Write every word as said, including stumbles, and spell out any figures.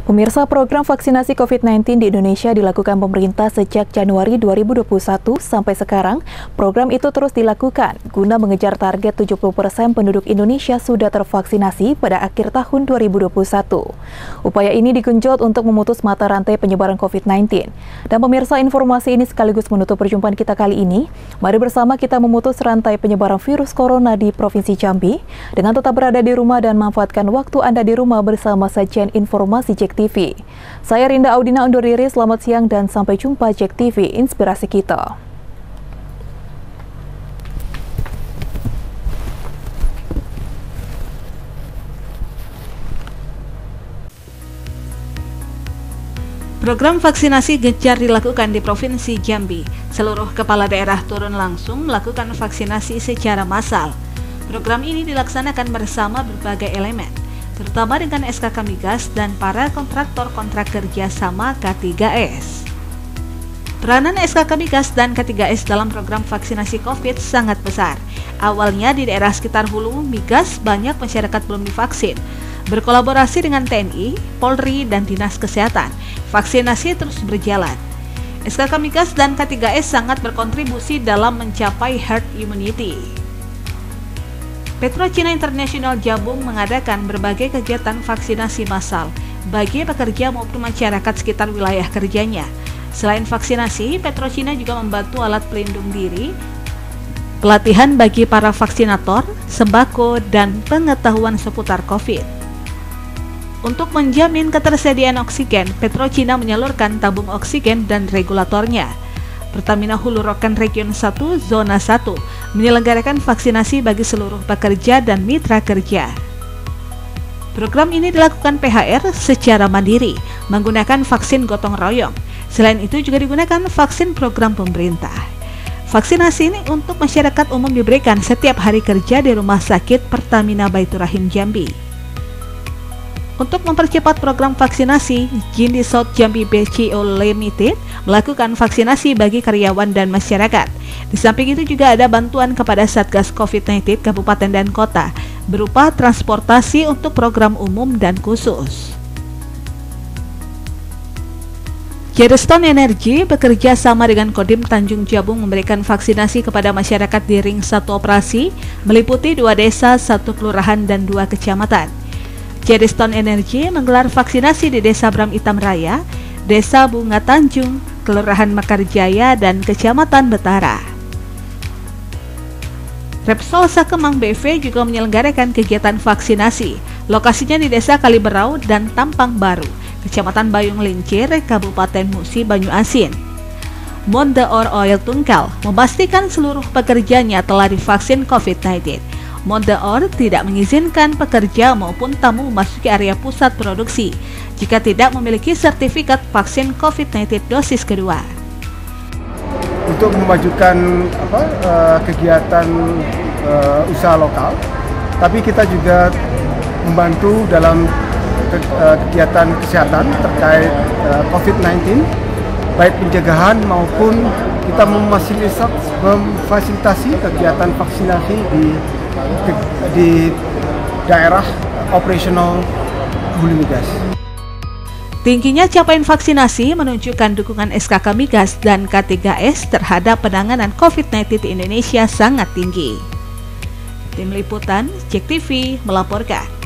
Pemirsa, program vaksinasi covid sembilan belas di Indonesia dilakukan pemerintah sejak Januari dua ribu dua puluh satu sampai sekarang. Program itu terus dilakukan guna mengejar target tujuh puluh persen penduduk Indonesia sudah tervaksinasi pada akhir tahun dua ribu dua puluh satu. Upaya ini digenjot untuk memutus mata rantai penyebaran covid sembilan belas. Dan pemirsa, informasi ini sekaligus menutup perjumpaan kita kali ini. Mari bersama kita memutus rantai penyebaran virus corona di Provinsi Jambi dengan tetap berada di rumah dan manfaatkan waktu Anda di rumah bersama sajian informasi Jek T V. Saya Rinda Audina undur diri, selamat siang dan sampai jumpa. Jek T V, inspirasi kita. Program vaksinasi gencar dilakukan di Provinsi Jambi. Seluruh kepala daerah turun langsung melakukan vaksinasi secara massal. Program ini dilaksanakan bersama berbagai elemen, terutama dengan S K K Migas dan para kontraktor kontrak kerja sama K tiga S. Peranan S K K Migas dan K tiga S dalam program vaksinasi COVID sangat besar. Awalnya di daerah sekitar hulu Migas banyak masyarakat belum divaksin. Berkolaborasi dengan T N I, Polri, dan Dinas Kesehatan, vaksinasi terus berjalan. S K K Migas dan K tiga S sangat berkontribusi dalam mencapai herd immunity. PetroChina International Jabung mengadakan berbagai kegiatan vaksinasi massal bagi pekerja maupun masyarakat sekitar wilayah kerjanya. Selain vaksinasi, PetroChina juga membantu alat pelindung diri, pelatihan bagi para vaksinator, sembako, dan pengetahuan seputar COVID. Untuk menjamin ketersediaan oksigen, PetroChina menyalurkan tabung oksigen dan regulatornya. Pertamina Hulu Rokan Region satu Zona satu menyelenggarakan vaksinasi bagi seluruh pekerja dan mitra kerja. Program ini dilakukan P H R secara mandiri, menggunakan vaksin gotong royong. Selain itu juga digunakan vaksin program pemerintah. Vaksinasi ini untuk masyarakat umum diberikan setiap hari kerja di Rumah Sakit Pertamina Baitur Rahim Jambi. Untuk mempercepat program vaksinasi, Jindi South Jambi B C O Limited melakukan vaksinasi bagi karyawan dan masyarakat. Di samping itu juga ada bantuan kepada Satgas covid sembilan belas Kabupaten dan Kota berupa transportasi untuk program umum dan khusus. Jadestone Energy bekerja sama dengan Kodim Tanjung Jabung memberikan vaksinasi kepada masyarakat di ring satu operasi, meliputi dua desa, satu kelurahan, dan dua kecamatan. Jadestone Energy menggelar vaksinasi di Desa Bram Itam Raya, Desa Bunga Tanjung, Kelurahan Mekarjaya, dan Kecamatan Betara. Repsol Sakemang B V juga menyelenggarakan kegiatan vaksinasi. Lokasinya di Desa Kaliberau dan Tampang Baru, Kecamatan Bayung Lincir, Kabupaten Musi Banyu Asin. Monde Or Oil Tungkal memastikan seluruh pekerjanya telah divaksin covid sembilan belas. Monde Or tidak mengizinkan pekerja maupun tamu memasuki area pusat produksi jika tidak memiliki sertifikat vaksin covid sembilan belas dosis kedua. Untuk memajukan apa, uh, kegiatan uh, usaha lokal, tapi kita juga membantu dalam ke, uh, kegiatan kesehatan terkait uh, covid sembilan belas, baik pencegahan maupun kita memfasilitasi kegiatan vaksinasi di di daerah operasional Hulu Migas. Tingginya capaian vaksinasi menunjukkan dukungan S K K Migas dan K tiga S terhadap penanganan covid sembilan belas di Indonesia sangat tinggi. Tim Liputan Jek T V melaporkan.